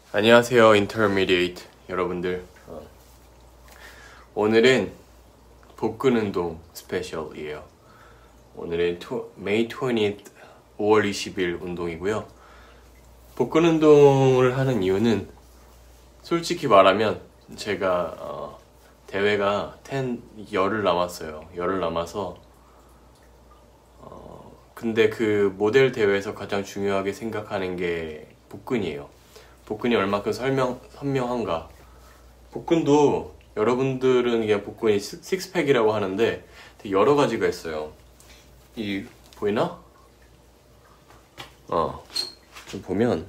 안녕하세요, Intermediate 여러분들. 오늘은 복근 운동 스페셜이에요. 오늘은 May 20th, 5월 20일 운동이고요. 복근 운동을 하는 이유는 솔직히 말하면 제가 대회가 열흘 남았어요. 열흘 남아서 근데 그 모델 대회에서 가장 중요하게 생각하는 게 복근이에요. 복근이 얼마큼 선명한가. 복근도 여러분들은 그냥 복근이 식스팩이라고 하는데 되게 여러 가지가 있어요. 이 보이나? 좀 보면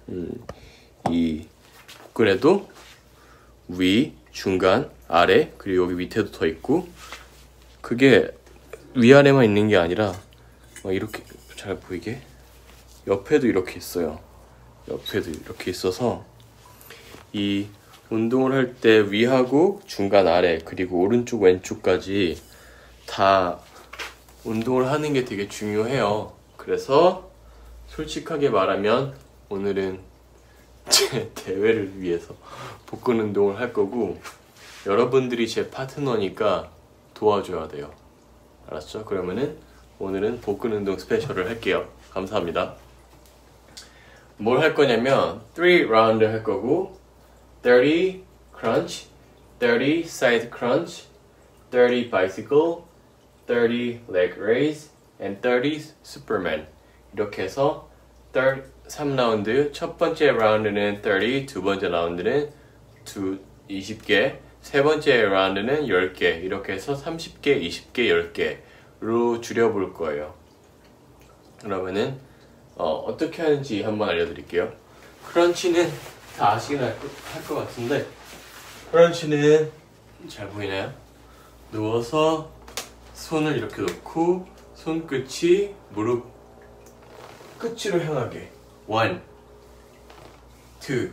이 복근에도 위, 중간, 아래, 그리고 여기 밑에도 더 있고, 그게 위아래만 있는 게 아니라 이렇게 잘 보이게 옆에도 이렇게 있어요. 옆에도 이렇게 있어서 이 운동을 할 때 위하고 중간, 아래, 그리고 오른쪽, 왼쪽까지 다 운동을 하는 게 되게 중요해요. 그래서 솔직하게 말하면 오늘은 제 대회를 위해서 복근 운동을 할 거고, 여러분들이 제 파트너니까 도와줘야 돼요. 알았죠? 그러면은 오늘은 복근 운동 스페셜을 할게요. 감사합니다. 뭘 할 거냐면 3 라운드 할 거고, 30 crunch, 30 side crunch, 30 bicycle, 30 leg raise, and 30 superman. 이렇게 해서 3라운드, 첫 번째 라운드는 30, 두 번째 라운드는 20개, 세 번째 라운드는 10개, 이렇게 해서 30개, 20개, 10개로 줄여볼 거예요. 그러면은 어떻게 하는지 한번 알려드릴게요. 크런치는 다 아시긴 할 것 같은데, 크런치는 잘 보이나요? 누워서 손을 이렇게 놓고 손끝이 무릎 끝으로 향하게 1, 2,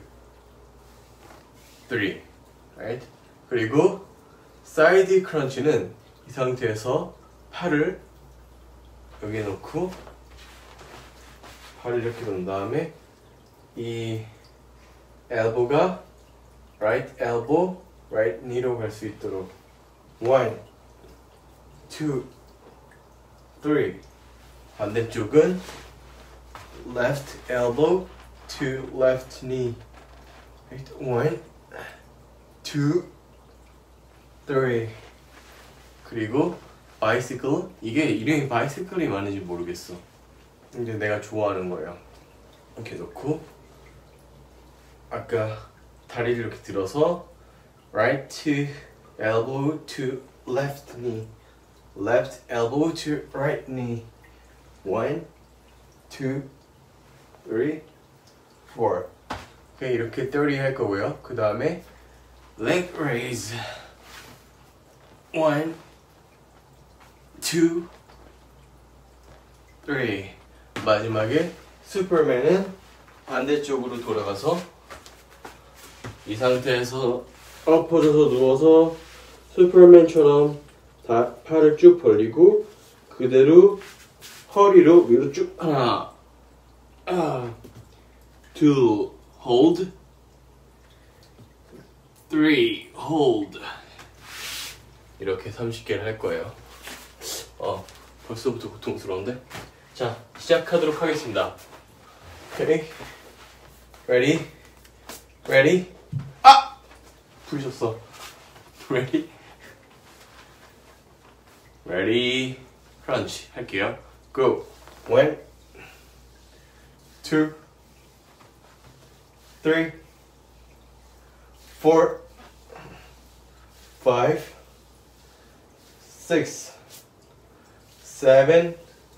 3, right? 그리고 사이드 크런치는 이 상태에서 팔을 여기에 놓고 팔을 이렇게 놓은 다음에 이 엘보가 right elbow, right knee로 갈 수 있도록 1, 2, 3. 반대쪽은 left elbow to left knee. Right? 1, 2, 3. 그리고 bicycle. 이게 이름이 bicycle이 맞는지 모르겠어. 근데 내가 좋아하는 거예요. 이렇게 놓고 아까 다리를 이렇게 들어서 right elbow to left knee, left elbow to right knee. 1, 2, 3, 4. 오케이, 이렇게 30 할 거고요. 그 다음에 leg raise. 1, 2, 3. 마지막에 슈퍼맨은 반대쪽으로 돌아가서 이 상태에서 엎어져서 누워서 슈퍼맨처럼 다 팔을 쭉 벌리고 그대로 허리로 위로 쭉 하나, 2, hold, 3, hold. 이렇게 30개를 할 거예요. 벌써부터 고통스러운데? 자, 시작하도록 하겠습니다. 오케이, ready, ready. 부르셨어. ready, ready, crunch 할게요. go. 1, 2, 3, 4, 5, 6, 7,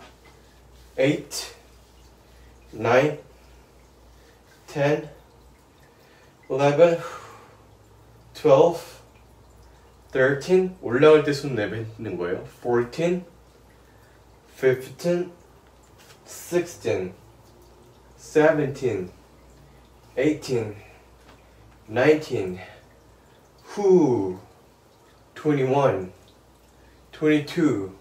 8, 9, 10, 11, 12, 13. 올라갈 때 손 내뱉는 거예요. 14, 15, 16, 17, 18, 19, 21, 22,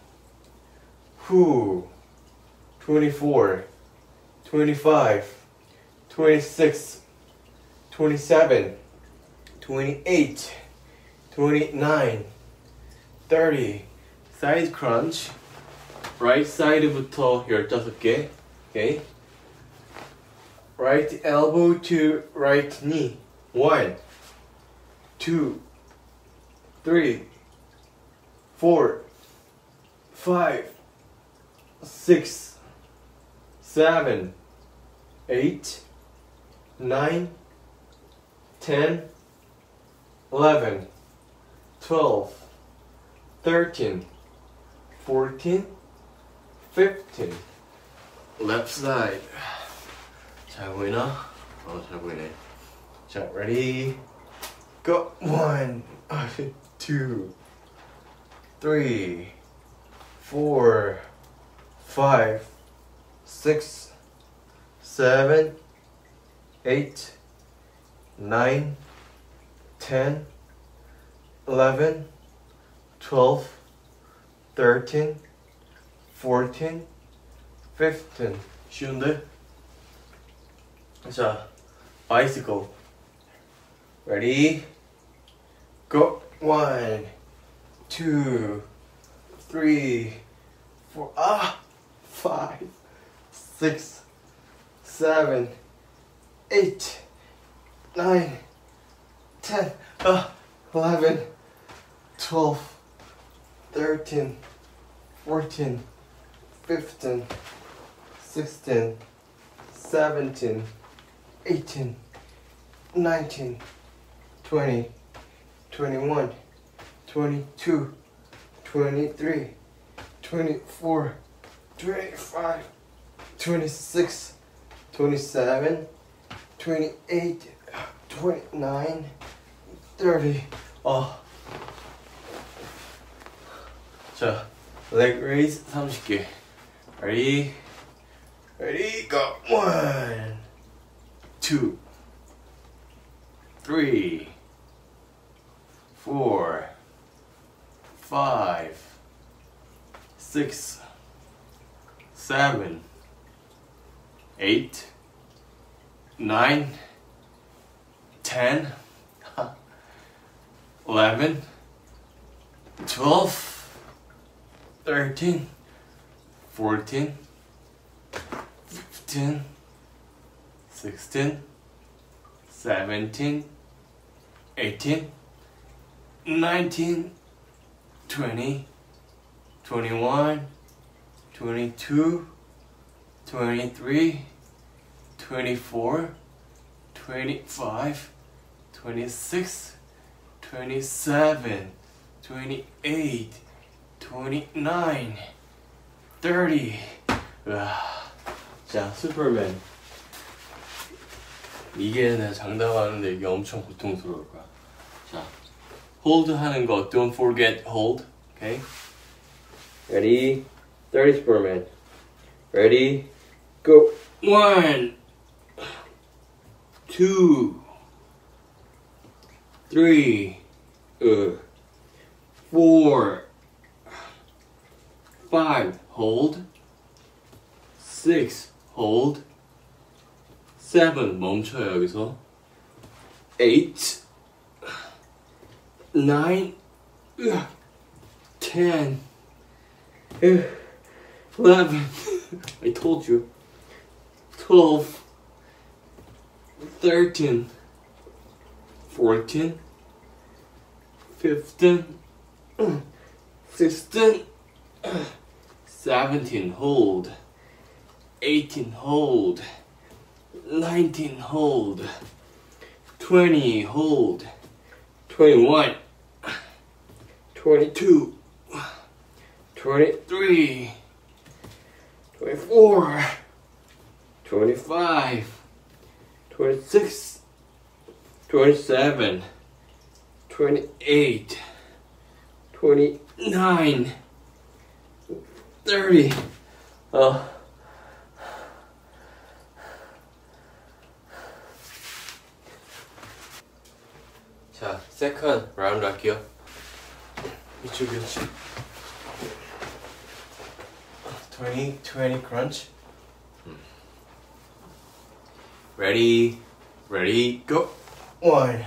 24, 25, 26, 27, 28, 29, 30. Side crunch. Right side부터 15개. Okay. Right elbow to right knee. 1, 2, 3, 4, 5, 6, 7, 8, 9, 10, 11, 12, 13, 14, 15. Left side. 잘 보이나? 잘 보이네. 자, ready? Go. 1, 2, 3, 4, 5, 6, 7, 8, 9, 10, 11, 12, 13, 14, 15. 쉬운데? 자, bicycle. Ready? Go. 1, 2, 3, 4, 5, 6, 7, 8, 9, 10, 11, 12, 13, 14, 15, 16, 17, 18, 19, 20, 21, 22, 23, 24, 25, 26, 27, 28, 29, 30. 자, leg raise 30개. Ready? Ready? Go. 1, 2, 3, 4, 5, 6, 7, 8, 9, 10, 11, 12, 13, 14, 15, 16, 17, 18, 19, 20, 21, 22, 23, 24, 25, 26, 27, 28, 29, 30. 자, 슈퍼맨. 이게 내가 장담하는데 이게 엄청 고통스러울 거야. 자, hold 하는 거. Don't forget hold. Okay? Ready? 30 슈퍼맨. Ready? Go. 1, 2, 3, 4, 5, hold. 6, hold. 7, 멈춰요 여기서. 8, 9, 10, 11. I told you. 12, 13, 14, 15, 16, 17, hold. 18, hold. 19, hold. 20, hold. 21, 22, 23, 24, 25, 26, 27, 28, 29, 30. 자, 세컨드 라운드 할게요. 이쪽이었지. 20 crunch. Ready, go. 1,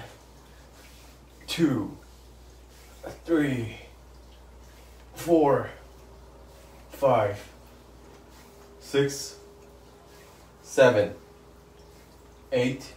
2, 3, 4, 5, 6, 7, 8,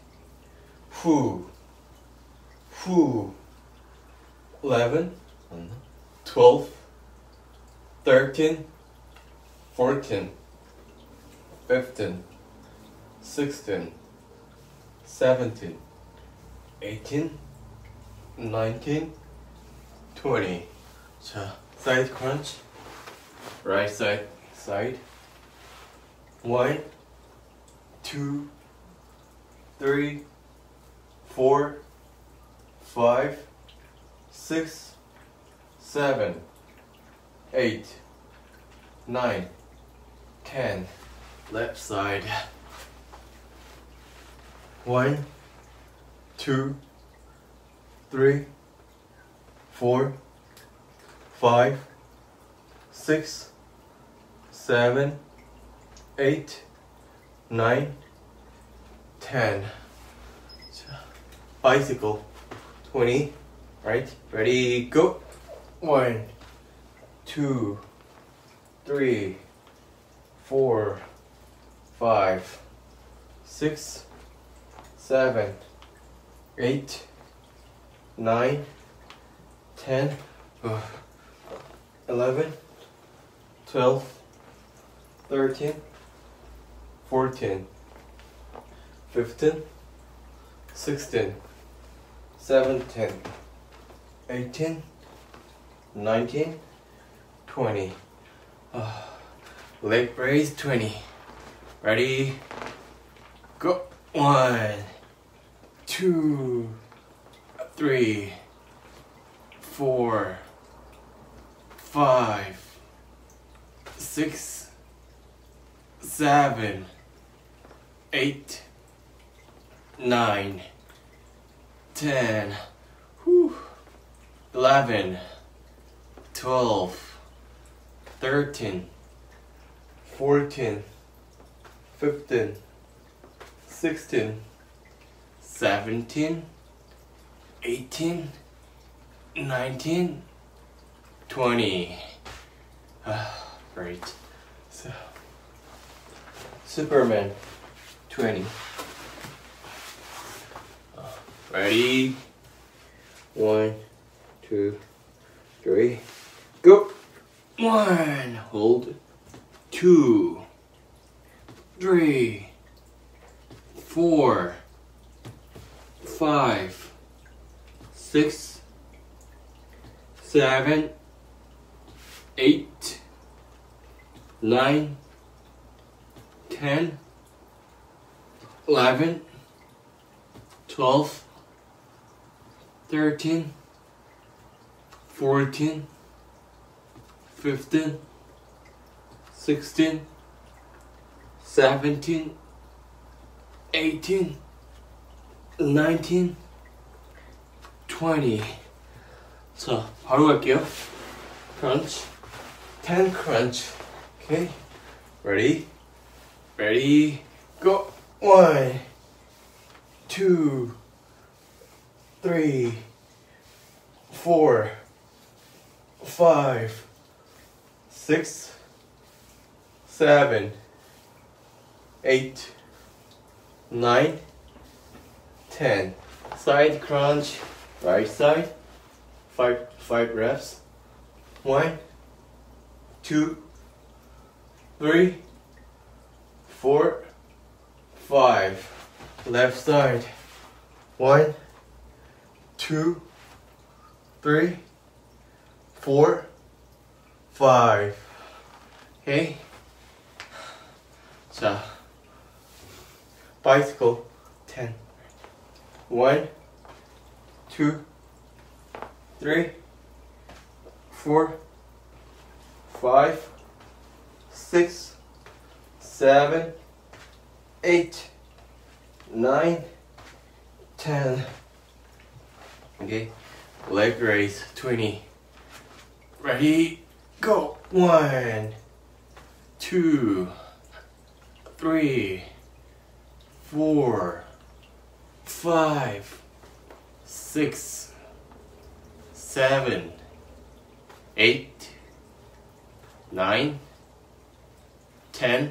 11, 12, 13, 14, 15, 16, 17, 18, 19, 20. 자, side crunch. Right side. 1, 2, 3, 4, 5, 6, 7, 8, 9, 10. Left side. 1, 2, 3, 4, 5, 6, 7, 8, 9, 10. Bicycle. 20. Right? Ready, go. 1, 2, 3, 4, 5, 6, 7, 8, 9, 10, 11, 12, 13, 14, 15, 16, 17, 18, 19, 20. Leg raise 20. Ready? Go. 1, 2, 3, 4, 5, 6, 7, 8, 9, 10, 11, 12, 13, 14, 15, 16, 17, 18, 19, 20. Great. So, Superman 20. Ready? 1, 2, 3, go. 1, hold. 2, 3, 4, 5, 6, 7, 8, 9, 10, 11, 12, 13, 14, 15, 16, 17, 18, 19, 20. 자, 바로 갈게요. Crunch. 10 crunch. Okay. Ready, go. 1, 2, 3, 4, 5, 6, 7, 8, 9, 10. Side crunch, right side. 5 reps. 1, 2, 3, 4, 5. Left side. 1, 2, 3, 4, 5. Okay. 자, bicycle 10. 1, 2, 3, 4, 5, 6, 7, 8, 9, 10. Okay, leg raise 20. Ready, go. 1, 2, 3, 4, 5, 6, 7, 8, 9, 10,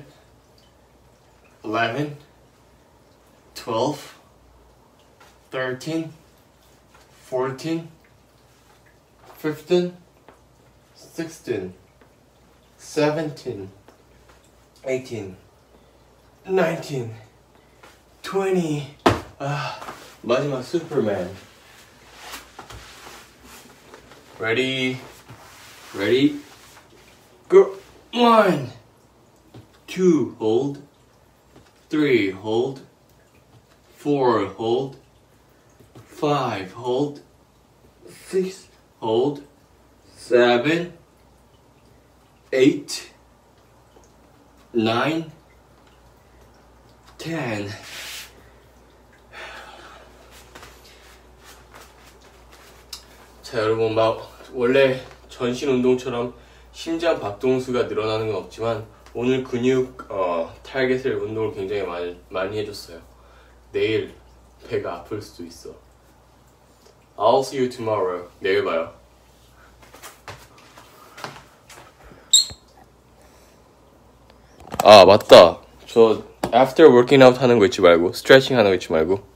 11, 12, 13, 14, 15, 16, 17, 18, 19, 20. 마지막 슈퍼맨. Ready, go. 1, 2, hold. 3, hold. 4, hold. 5, hold. 6, hold. 7, 8, 9, 10. 자, 여러분, 원래 전신 운동처럼 심장 박동수가 늘어나는 건 없지만 오늘 근육 타겟을 운동을 굉장히 많이 해줬어요. 내일 배가 아플 수도 있어. I'll see you tomorrow. 내일 봐요. 아, 맞다. 저 after working out 하는 거 잊지 말고, 스트레칭 하는 거 잊지 말고.